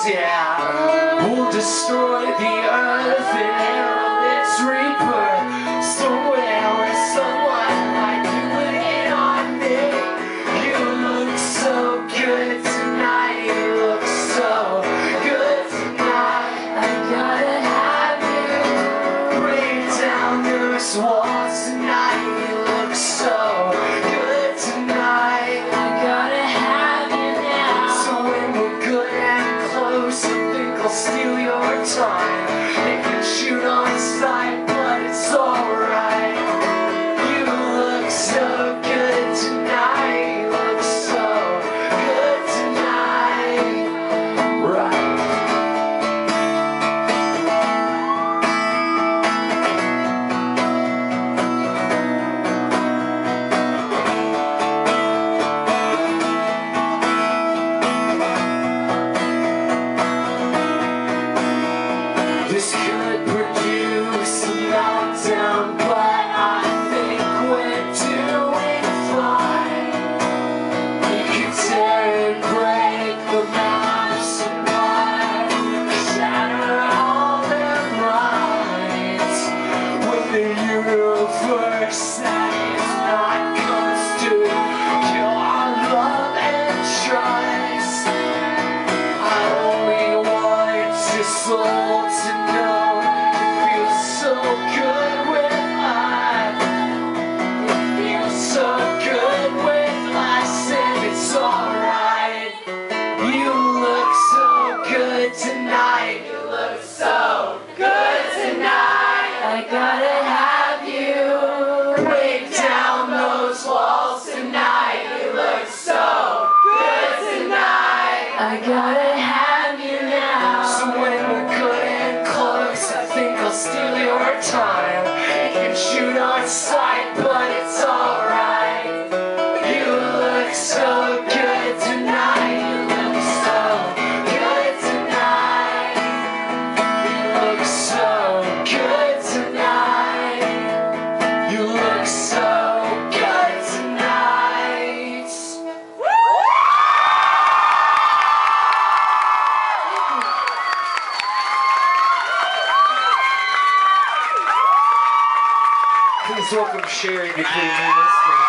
yeah. We'll destroy the earth and herald its rebirth. Somewhere where someone might be waiting on me. You look so good tonight. You look so good tonight. I gotta have you. Break down those walls tonight. You look so good tonight. I gotta have you now. So when we're good and close, I think I'll steal your time. They can shoot on sight, but it's alright. You look so good tonight. You look so good tonight. Right. This could produce a meltdown, but I think we're doing fine. You could tear and break the maps apart, shatter all their minds. When the universe that is not comes to kill our love and trust, I only want your soul to know it feels so good with us. It feels so good with us, and it's alright. You look so good tonight. You look so good tonight. I gotta have you. Break down those walls tonight. You look so good tonight. I gotta have you now. So when we're good and close, I think I'll steal your time. You can shoot on sight, but it's alright. You look so good tonight. You look so good tonight. You look so good tonight. You look so good tonight. Please welcome Sherri DuPree.